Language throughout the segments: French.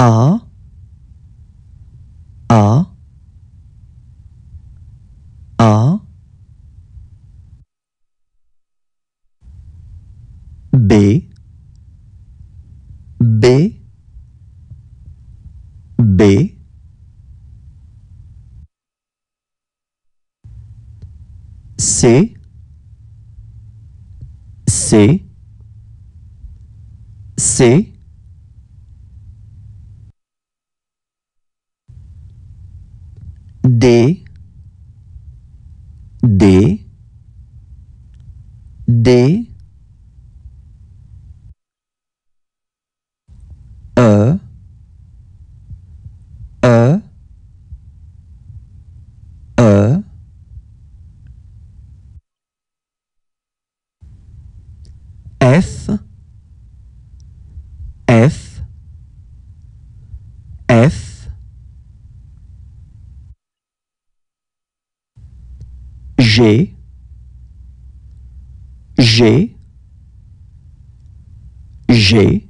A, A, A, B, B, B, C, C, C, D, D, D, E, E, E, F, F, F, G, G, G,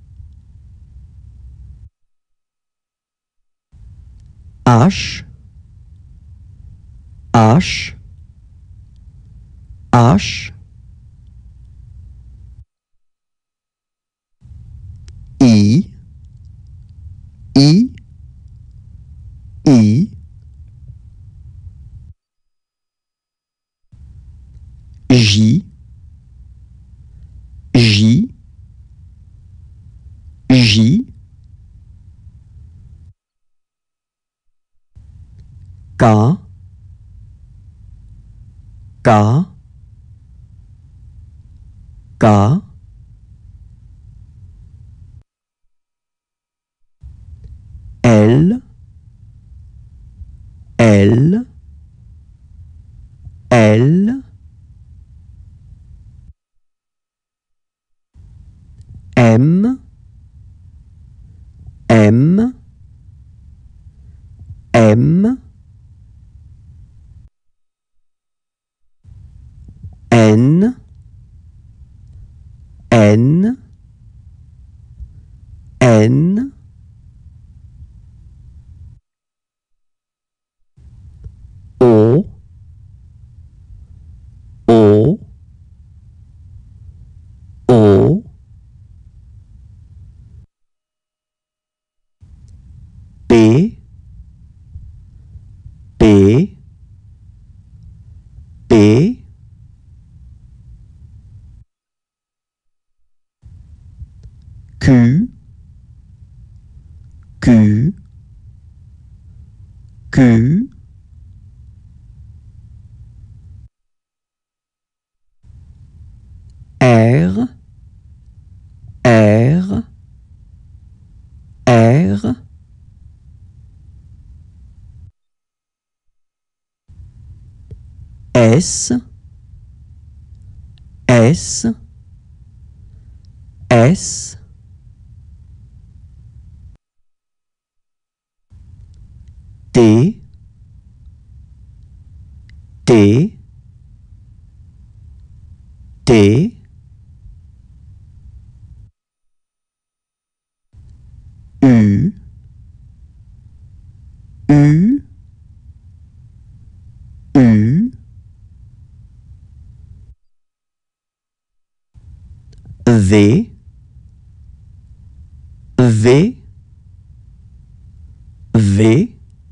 H, H, H, I, I, I, J, J, J, K, K, K, L, L, L, M, M, M, N, N, N, O, O, O, P, P, P, Q, Q, Q, R, R, R, S, S, S, T, T, T, U, U, U, V, V, V,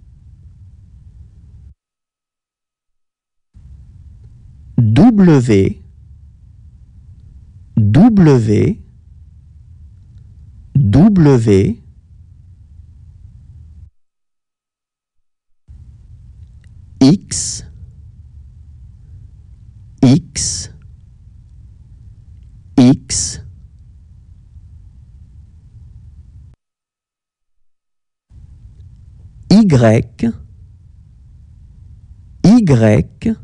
W, W, W, X, X, X, Y, Y,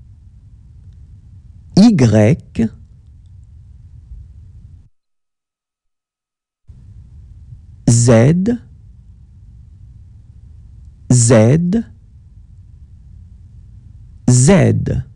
Y, Z, Z, Z.